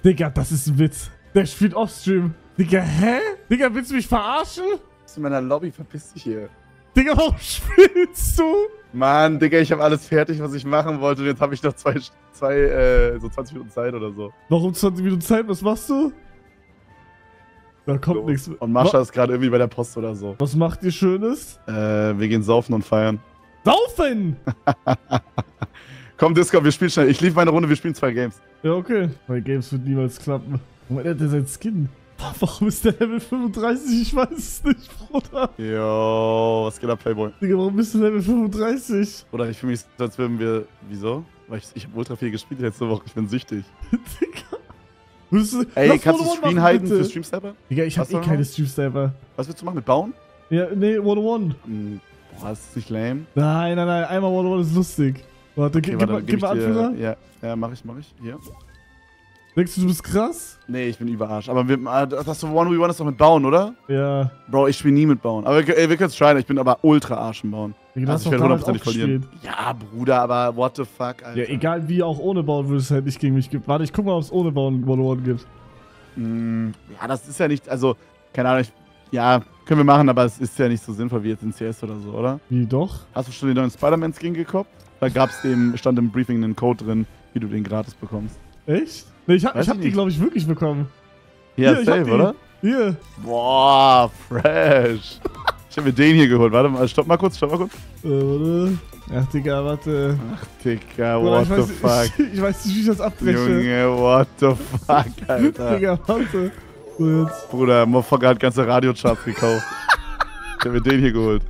Digga, das ist ein Witz. Der spielt Offstream. Digga, hä? Digga, willst du mich verarschen? Bist du in meiner Lobby? Verpiss dich hier. Digga, warum spielst du? Mann, Digga, ich habe alles fertig, was ich machen wollte. Und jetzt habe ich noch so 20 Minuten Zeit oder so. Warum 20 Minuten Zeit? Was machst du? Da kommt So. nichts. Und Mascha ist gerade irgendwie bei der Post oder so. Was macht ihr Schönes? Wir gehen saufen und feiern. Saufen! Komm, Discord, wir spielen schnell. Ich lief meine Runde, wir spielen 2 Games. Ja, okay. Bei Games wird niemals klappen. Moment, hat der sein Skin? Warum ist der Level 35? Ich weiß es nicht, Bruder. Yo, was geht ab, Playboy? Digga, warum bist du Level 35? Oder ich fühle mich so, als würden wir... Wieso? Weil ich habe ultra viel gespielt letzte Woche. Ich bin süchtig. Digga. Ey, Lass kannst du One-on-One Screen machen, halten bitte. für Stream-Stepper? Digga, ich hab Was soll eh keine man? Stream-Saver. Was willst du machen? Mit Bauen? Ja, nee, One-on-One. Boah, ist das nicht lame? Nein, einmal One-on-One ist lustig. Warte, Okay, gib mal Anführer. Ja, mach ich. Hier. Denkst du, du bist krass? Nee, ich bin Überarsch. Aber das so 1v1 ist doch mit Bauen, oder? Ja. Bro, ich spiele nie mit Bauen. Aber wir können es tryen. Ich bin aber ultra Arsch im Bauen. Digga, du hast Ich doch werde damals auch 100% verlieren. gespielt. Ja, Bruder, aber what the fuck, Alter. Ja, egal wie, auch ohne Bauen würde es halt nicht gegen mich gibt. Warte, ich guck mal, ob es ohne Bauen One-on-One gibt. Ja, das ist ja nicht, also, keine Ahnung, ja, können wir machen, aber es ist ja nicht so sinnvoll wie jetzt in CS oder so, oder? Wie doch? Hast du schon den neuen Spider-Man-Skin gekauft? Da stand im Briefing ein Code drin, wie du den gratis bekommst. Echt? Nee, ich hab Weiß ich die, nicht. glaube ich, wirklich bekommen. Ja, Hier, ich hab safe, die. oder? Hier. Boah, fresh. Ich hab mir den hier geholt. Warte mal, stopp mal kurz. Warte. Ach, Digga, warte. Ach, Digga, Bruder, what the fuck. Ich weiß nicht, wie ich das abbreche. Junge, what the fuck, Alter. Digga, warte. So jetzt. Bruder, Motherfucker hat ganze Radiocharts gekauft. Ich hab mir den hier geholt.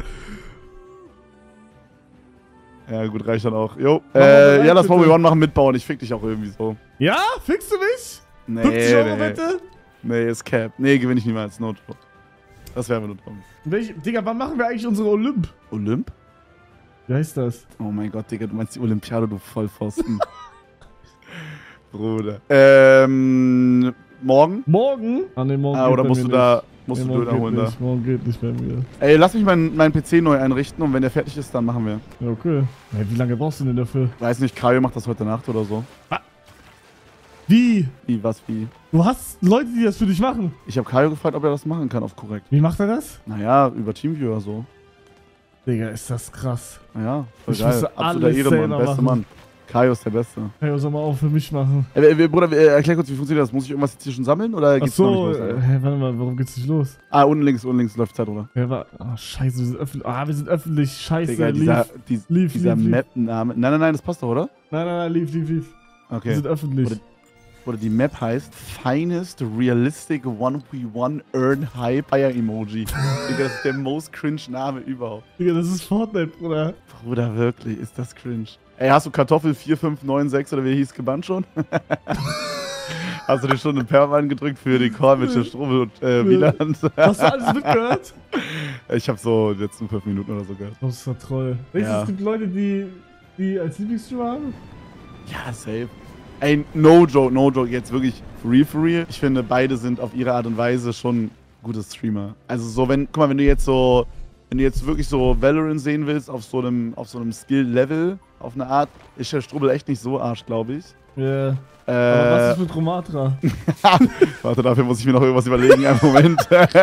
Ja, gut, reicht dann auch. Jo. bereit, Ja, lass mal bitte. One machen mitbauen. Ich fick dich auch irgendwie so. Ja? Fickst du mich? Nee, 50 Euro nee. bitte? Nee, ist Cap. Nee, gewinne ich niemals. No joke. Das wäre mir nur drum. Digga, wann machen wir eigentlich unsere Olymp? Olymp? Wie heißt das? Oh mein Gott, Digga, du meinst die Olympiade, du Vollpfosten. Bruder. Morgen? Morgen? Ah, ne, morgen. Oder musst du da, musst du Döner holen da? Morgen geht nicht bei mir. Ey, lass mich meinen PC neu einrichten und wenn der fertig ist, dann machen wir. Ja, okay. Hey, wie lange brauchst du denn dafür? Weiß nicht, Kaio macht das heute Nacht oder so. Wie? Wie? Du hast Leute, die das für dich machen. Ich habe Kaio gefragt, ob er das machen kann auf korrekt. Wie macht er das? Naja, über Teamviewer so. Digga, ist das krass. Naja, voll Ich geil. müsste Absoluter alles Ehrenmann, selber beste machen. Mann. Kaio ist der Beste. Hey, soll mal auch für mich machen. Bruder, erklär kurz, wie funktioniert das? Muss ich irgendwas jetzt hier schon sammeln oder Ach geht's noch so, nicht los? Alter? hey, warte mal, warum geht's nicht los? Ah, unten links läuft Zeit, oder? Ja, oh, scheiße, wir sind öffentlich. Ah, wir sind öffentlich. Scheiße, Digga, lief. dieser Map-Name. Nein, das passt doch, oder? Nein, lief. Wir Okay. sind öffentlich. Oder die Map heißt Finest Realistic 1v1 Earn High Fire Emoji. Digga, das ist der most cringe Name überhaupt. Digga, das ist Fortnite, Bruder. Bruder, wirklich, ist das cringe. Ey, hast du Kartoffel 4596 oder wie hieß gebannt schon? Hast du dir schon einen Perman gedrückt für den Call mit der Strobel und Wieland? Hast du alles mitgehört? Ich hab so die letzten 5 Minuten oder so gehört. Das ist doch toll. Denkst du, Ja. es gibt Leute, die als Lieblingsstreamer haben? Ja, safe. Ey, no joke, jetzt wirklich for real. Ich finde, beide sind auf ihre Art und Weise schon gute Streamer. Also so, guck mal, wenn du jetzt wirklich so Valorant sehen willst, auf so einem Skill-Level, auf eine Art, ist der Strubel echt nicht so Arsch, glaube ich. Ja. Aber was ist mit Romatra? Warte, dafür muss ich mir noch irgendwas überlegen. Einen Moment.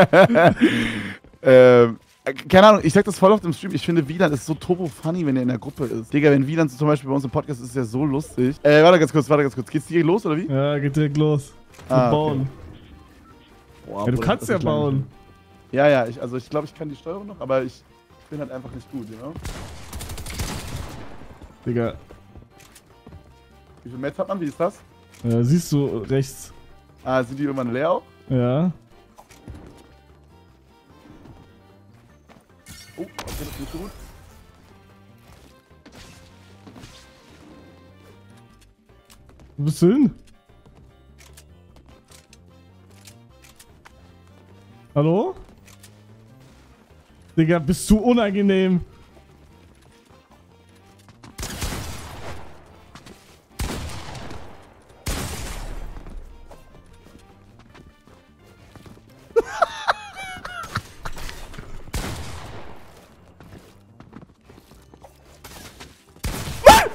Keine Ahnung, ich sag das voll oft im Stream. Ich finde, Wieland ist so turbo-funny, wenn er in der Gruppe ist. Digga, wenn Wieland zum Beispiel bei uns im Podcast ist, ist er so lustig. Warte ganz kurz. Geht's direkt los, oder wie? Ja, geht direkt los. Bauen. Boah, Ja, du Bruder, kannst das ja ist lang. bauen. Ja, ich glaube, ich kann die Steuerung noch, aber ich bin halt einfach nicht gut, ja? Digga. Wie viel Metz hat man? Wie ist das? Siehst du rechts. Ah, sind die irgendwann leer auch? Ja. Oh, okay, das ist nicht so gut. Wo bist du hin? Hallo? Digga, bist du unangenehm.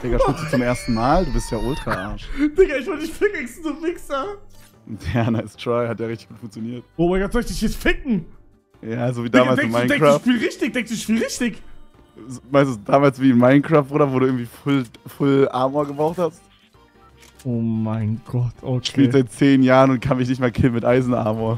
Digga, spielst du zum ersten Mal? Du bist ja ultra Arsch. Digga, ich wollte dich pickaxen, du Wichser. Ja, nice try. Hat ja richtig gut funktioniert. Oh mein Gott, soll ich dich jetzt ficken? Ja, so wie damals in Minecraft. Denkst du, ich spiel richtig? Meinst du, damals wie in Minecraft, oder wo du irgendwie Full Armor gebraucht hast? Oh mein Gott, okay. Ich spiele seit 10 Jahren und kann mich nicht mal killen mit Eisenarmor.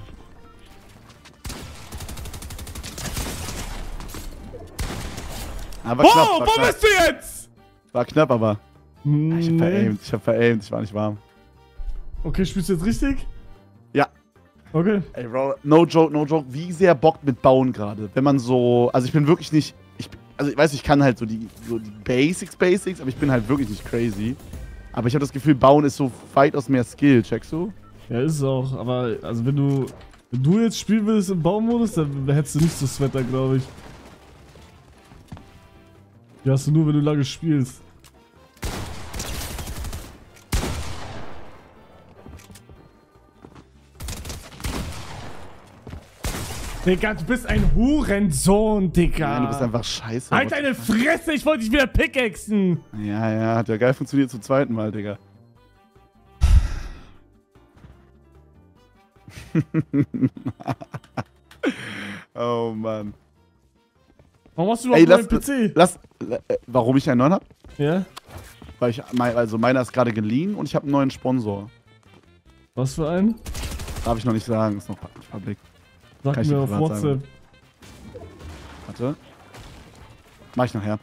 Aber knapp, Oh, wo bist du jetzt? War knapp, aber. Nee. Ich hab veraimt, ich war nicht warm. Okay, spielst du jetzt richtig? Ja. Okay. Ey, Bro, no joke. Wie sehr bockt mit Bauen gerade? Wenn man so. Also, ich bin wirklich nicht. Also, ich weiß, ich kann halt so die Basics, aber ich bin halt wirklich nicht crazy. Aber ich habe das Gefühl, Bauen ist so weitaus mehr Skill, checkst du? Ja, ist es auch. Aber, also, wenn du jetzt spielen willst im Baumodus, dann hättest du nicht so Sweater, glaube ich. Die hast du nur, wenn du lange spielst. Digga, du bist ein Hurensohn, Digga. Nein, du bist einfach scheiße. Halt deine Fresse, ich wollte dich wieder pickaxen. Ja, hat ja geil funktioniert zum zweiten Mal, Digga. Oh, Mann. Warum hast du überhaupt einen PC? Warum ich einen neuen hab? Ja? Weil meiner ist gerade geliehen und ich habe einen neuen Sponsor. Was für einen? Darf ich noch nicht sagen, ist noch public. Sag mir auf WhatsApp. Sagen. Warte. Mach ich nachher.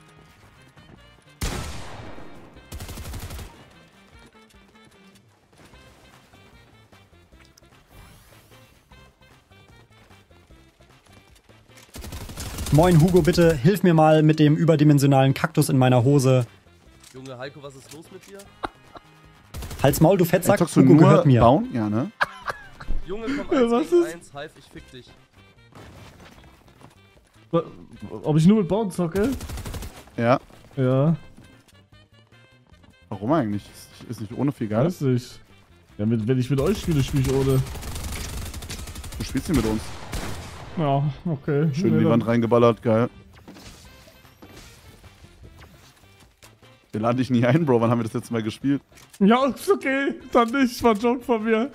Moin Hugo, bitte hilf mir mal mit dem überdimensionalen Kaktus in meiner Hose. Junge, Heiko, was ist los mit dir? Halt's Maul, du Fettsack, Hugo Hugo gehört mir. Bauen? Ja, ne? Junge, komm, 1 gegen 1, Hive, ich fick dich. Ob ich nur mit Bauen zocke? Ja. Ja. Warum eigentlich? Ist nicht ohne viel geil? Weiß ich. Ja, wenn ich mit euch spiele, spiele ich ohne. Du spielst nicht mit uns. Ja, okay. Schön in die Wand reingeballert, geil. Wir laden dich nie ein, Bro. Wann haben wir das letzte Mal gespielt? Ja, ist okay. Dann nicht. War ein Joke von mir.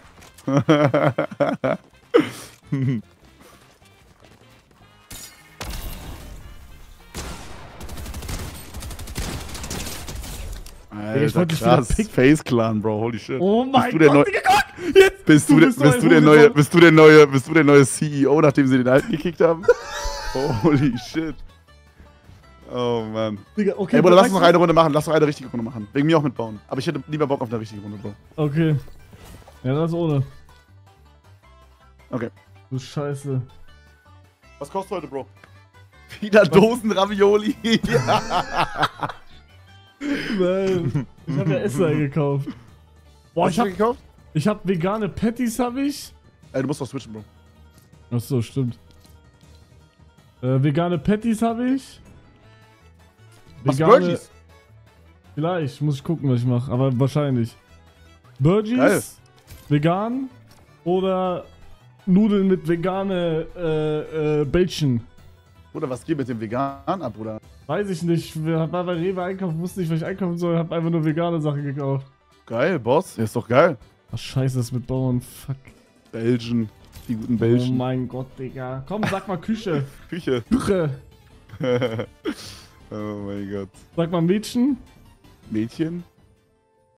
Alter, krass. Face Clan, Bro. Holy shit. Oh mein Gott, Digga, guck! Jetzt! Bist du der neue CEO, nachdem sie den alten gekickt haben? Holy shit. Oh Mann. Digga, okay. Ey, Bruder, lass uns noch eine Runde machen. Lass noch eine richtige Runde machen. Wegen mir auch mitbauen. Aber ich hätte lieber Bock auf eine richtige Runde, Bro. Okay. Ja, das ohne. Okay. Du Scheiße. Was kostet heute, Bro? Wieder Dosen Ravioli. Nein. Ich hab ja Esser gekauft. Boah, Was hast du gekauft? Ich hab vegane Patties, hab ich. Ey, du musst doch switchen, Bro. Achso, stimmt. Vegane Patties hab ich. Was, Burgies? Vielleicht, muss ich gucken, was ich mache, aber wahrscheinlich. Burgies, geil. Vegan oder Nudeln mit vegane Bällchen. Bruder, was geht mit dem Vegan ab, Bruder? Weiß ich nicht. Wir waren bei Rewe einkaufen, wusste nicht, was ich einkaufen soll, hab einfach nur vegane Sachen gekauft. Geil, Boss. Ja, ist doch geil. Ach scheiße, das mit Bauern, fuck. Belgien. Die guten Oh Belgien. mein Gott, Digga. Komm, sag mal Küche. Küche. Küche. Oh mein Gott. Sag mal Mädchen. Mädchen?